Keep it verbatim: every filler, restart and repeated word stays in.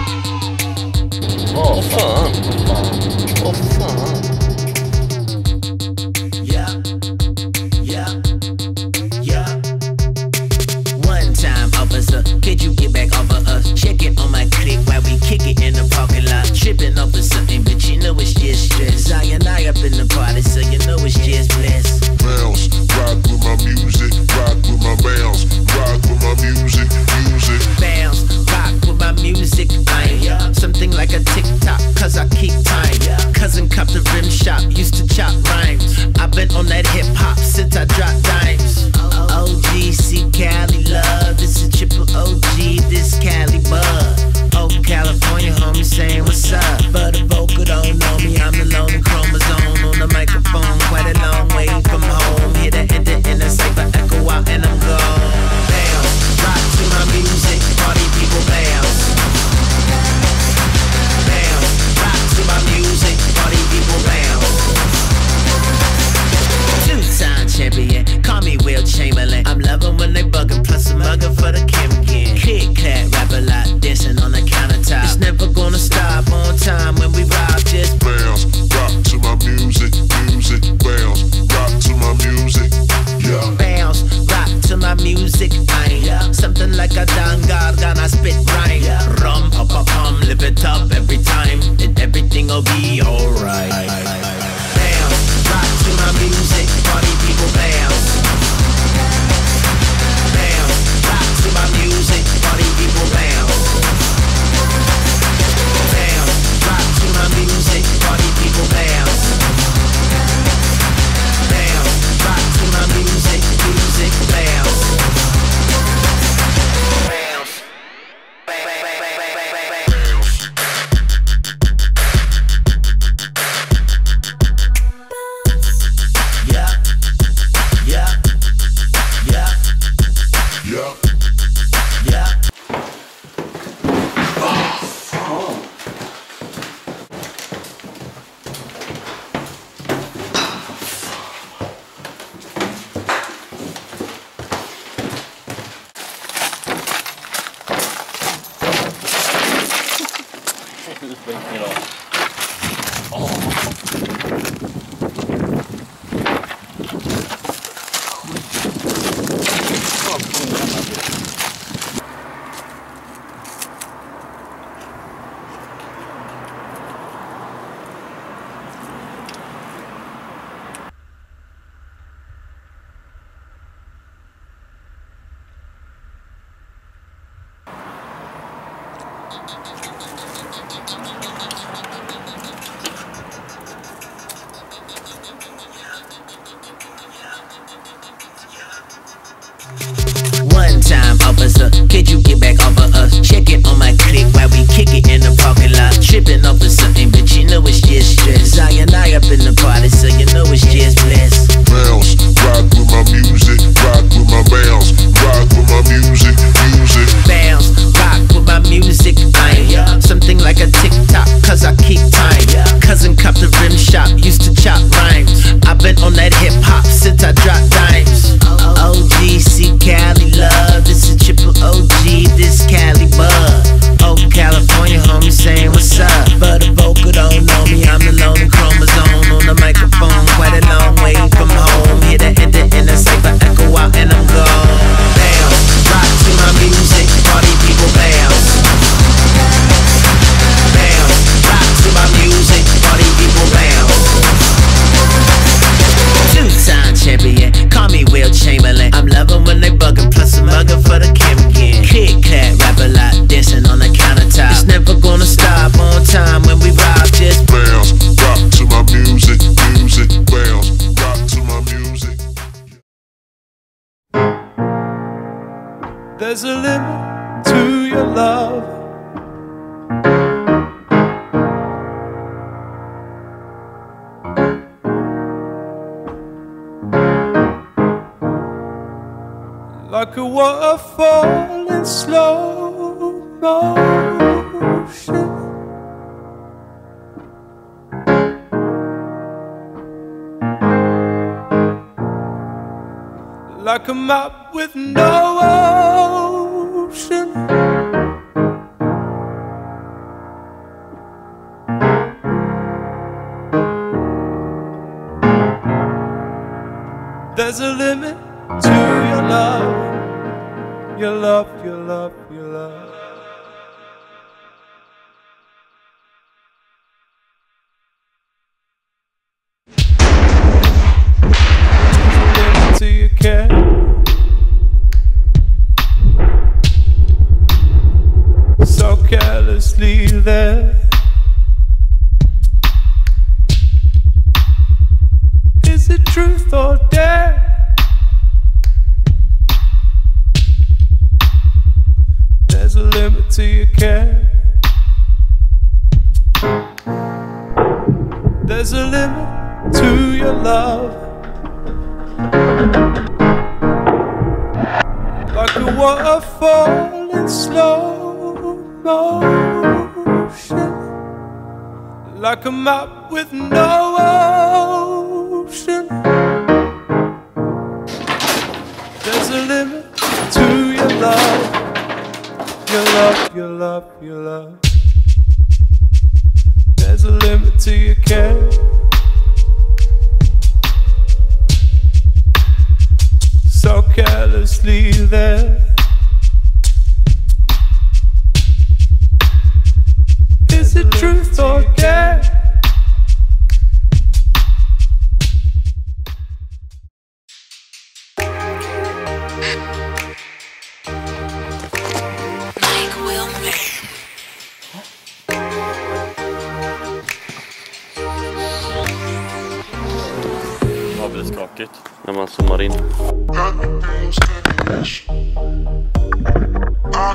Oh, fan. Åh fan. Yeah, yeah, yeah. One time, officer, could you get back off of us? Check it on my click while we kick it in the parking lot. Tripping off of something, but you know it's just stress. I and I up in the party, so you know it's just blessed. Bounce, rock with my music, rock with my bounce, rock with my music, music. Bounce, rock with my music, I'm something like a TikTok, cause I keep time. Cousin copped the rim shop, used to chop rhymes. I've been on that hip hop since I dropped dimes. O G C Cali love, this is triple O G, this Cali bud. Oh, California homie saying what's up, but a vocal don't know me, I'm the lonely chromosome on the microphone, quite a long way from home. Hit a enter in a cipher, echo out and I'm gone. Bounce, rock to my music, party people bounce. Bounce, rock to my music, party people bounce. Two-time champion, call me Will Chamberlain. I'm loving when they bugging, plus I'm mugging for the Kim again. Kid clap, rap a lot, dancing on the countertop. It's never gonna stop on time when we rock, just bounce, rock to my music, music, bounce, rock to my music, yeah. Bounce, rock to my music, I'm something like a dangar, gonna spit rhyme. Rum, pop, pop, pum, live it up every time, and everything'll be alright. Bounce, rock to my music, party people bounce. Bounce, rock to my music, party people bounce. Bounce, rock to my music, party people bounce. Bounce, rock to my music, music bounce. Bounce. Yeah, yeah, yeah, Yeah. yeah. Just breaking it off. One time, officer, could you get back off of us? Check it on my click while we kick it in the parking lot. Tripping off of something, but you know it's just stress. I and I up in the party, so you know it's just blessed. Bounce, rock with my music, rock with my bounce, rock with my music, music. Bounce, rock with my music, I'm something like a TikTok, cause I keep time. Cousin copped the rim shop, used to chop rhymes. I've been on that hip hop since I dropped dimes. O G C Cali love, this is triple O G, this Cali bud. Oh, California homie saying what's up, but a vocal don't know me, I'm the lonely chromosome on the microphone, quite a long way from home. Hit a enter in a cipher, echo out and I'm gone. Bounce, rock to my music, party people bounce. Bounce, rock to my music, party people bounce. Two-time champion, call me Will Chamberlain. I'm loving when they bugging, plus I'm mugging for the Kim again. Kid clap, rap a lot, dancing on the countertop. It's never gonna stop on time when we rock, just Bounce, rock to my music, music, bounce, rock to my music. There's a limit to your love. Like a waterfall in slow motion, like a map with no ocean. There's a limit to your love, your love, your love, your love. To your care, so carelessly there. Is it truth or dare? There's a limit to your care. There's a limit to your love. Like a waterfall in slow motion, like a map with no ocean. There's a limit to your love, your love, your love, your love. There's a limit to your care. So carelessly there. Is it truth or dare? Vad blir skakigt när man zoomar in? I